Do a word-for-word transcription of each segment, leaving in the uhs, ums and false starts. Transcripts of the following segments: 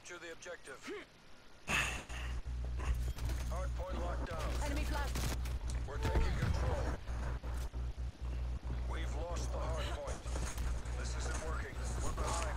Capture the objective. Hardpoint locked down. Enemy flash. We're taking control. We've lost the hardpoint. This isn't working. We're behind.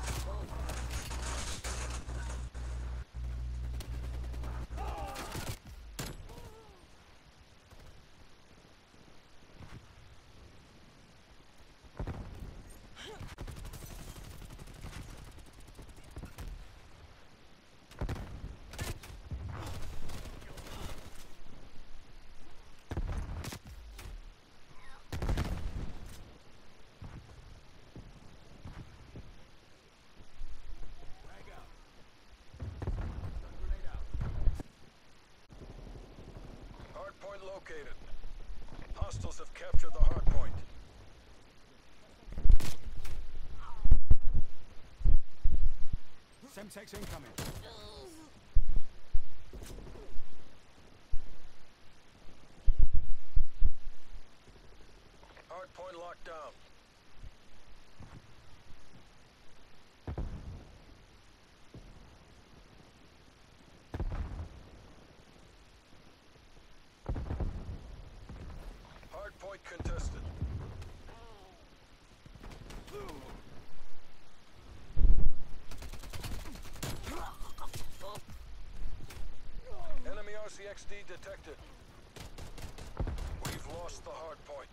Hardpoint located. Hostiles have captured the hardpoint. Semtex incoming. Hardpoint locked down. Hardpoint contested. Enemy R C X D detected. We've lost the hardpoint.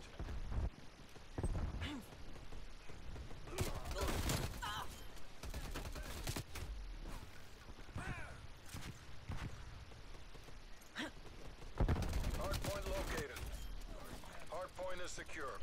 Hardpoint located. Hardpoint is secure.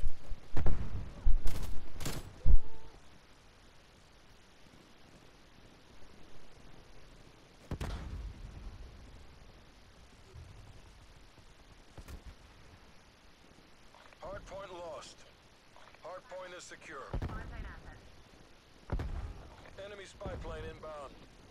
Hardpoint lost. Hardpoint is secure. Enemy spy plane inbound.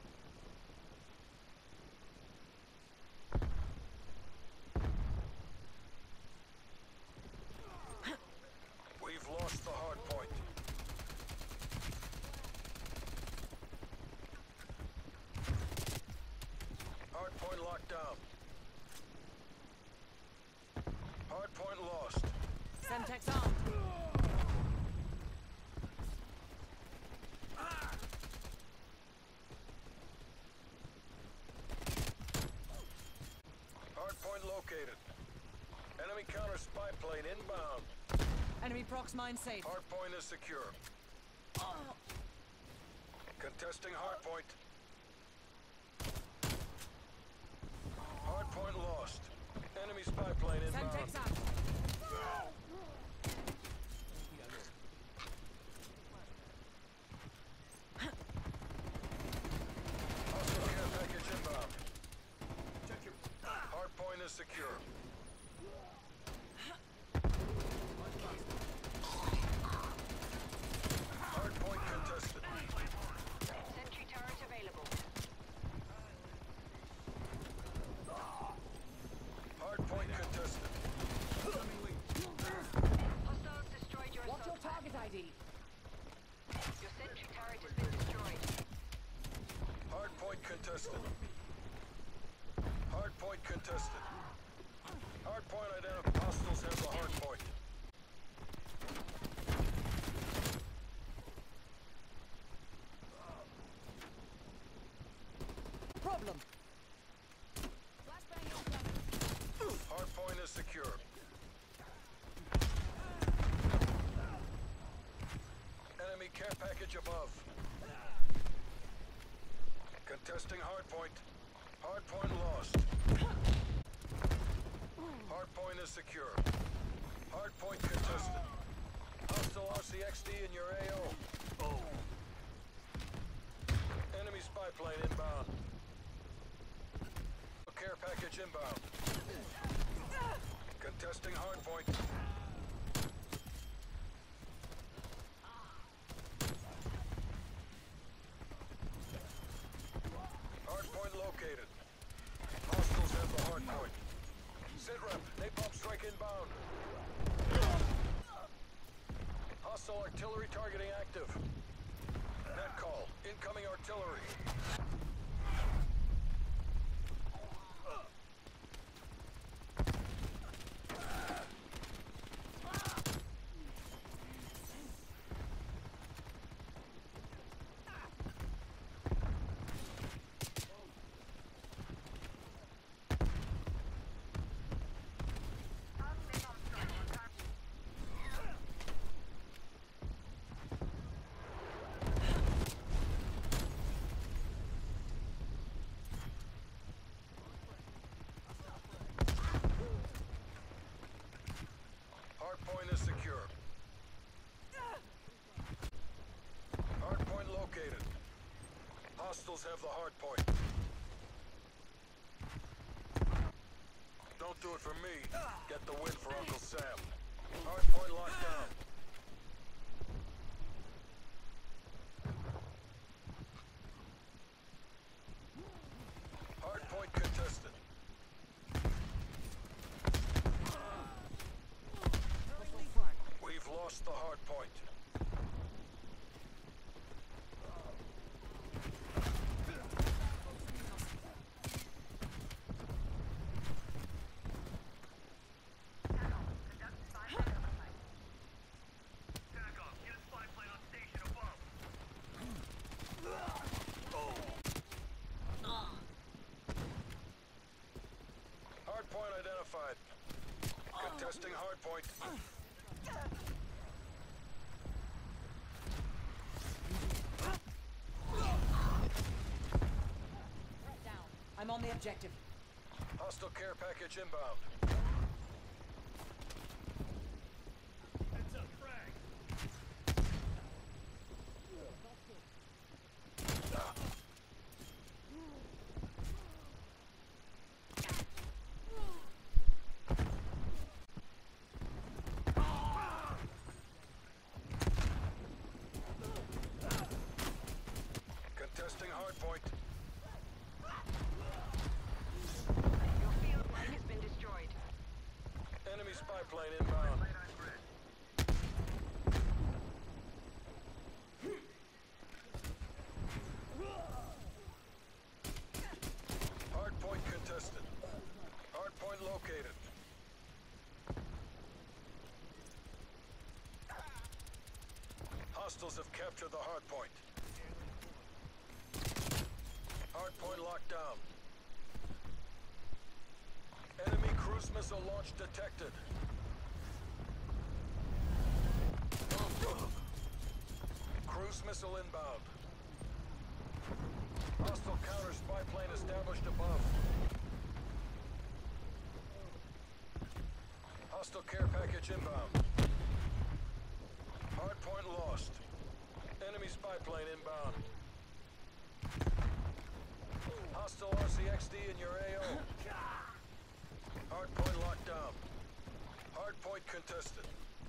We've lost the hardpoint. Hardpoint locked down. Hardpoint lost. Semtex armed. Hardpoint located. Enemy counter spy plane inbound. Enemy prox mine safe. Hardpoint is secure. Contesting hardpoint. Hardpoint lost. Enemy spy plane inbound. Semtex out. Hostile care package inbound. Hardpoint is secure. Hardpoint contested. Sentry turret available. Hardpoint contested. Hostiles destroyed your What's your assault target I D? path. Your sentry turret has been destroyed. Hardpoint contested. Hardpoint contested. Hardpoint identified. Hostiles have the hardpoint. Problem. Hardpoint is secure. Enemy care package above. Contesting hardpoint. Hardpoint lost. Hardpoint is secure. Hardpoint contested. Hostile R C X D in your A O. Enemy spy plane inbound. Care package inbound. Contesting hardpoint. Hardpoint located. Hostiles have the hardpoint. Sitrep, napalm strike inbound. Hostile artillery targeting active. Net call. Incoming artillery. Hostiles have the hard point. Don't do it for me. Get the win for Uncle Sam. Hard point locked down. Hard point contested. We've lost the hard point. Hard point identified. Contesting hard point. Down. I'm on the objective. Hostile care package inbound. Heads up, frag. Contesting hard point. Your field line has been destroyed. Enemy spy plane inbound. Hard point contested. Hard point located. Hostiles have captured the hard point. Hard point locked down. Enemy cruise missile launch detected. Cruise missile inbound. Hostile counter spy plane established above. Hostile care package inbound. Hard point lost. Enemy spy plane inbound. Hostile R C X D in your A O. Hard point locked down. Hard point contested.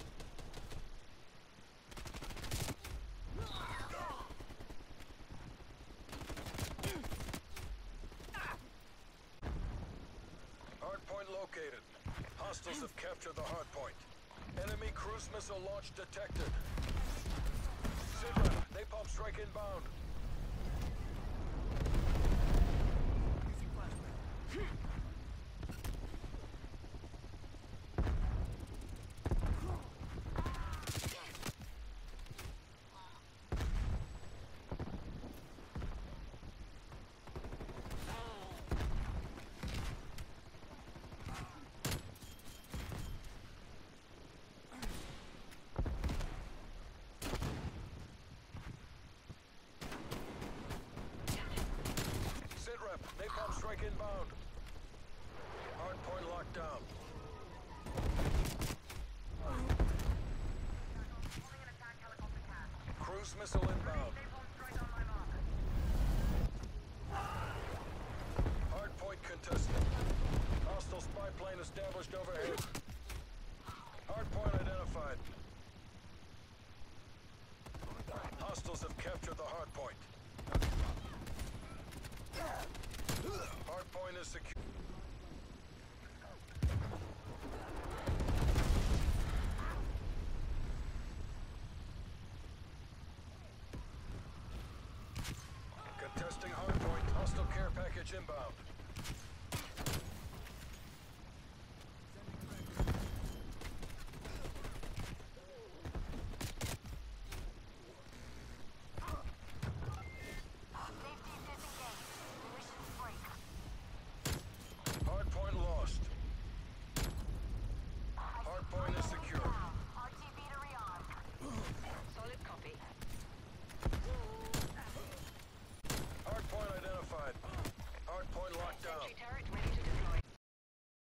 Hard point located. Hostiles have captured the hard point. Enemy cruise missile launch detected. Sidra, napalm strike inbound. Sitrep, napalm strike inbound. Hard point locked down. Cruise missile inbound. Hard point contested. Hostile spy plane established overhead. Hard point identified. Hostiles have captured the hard point. Hard point is secure. Contesting hard point. Hostile care package inbound.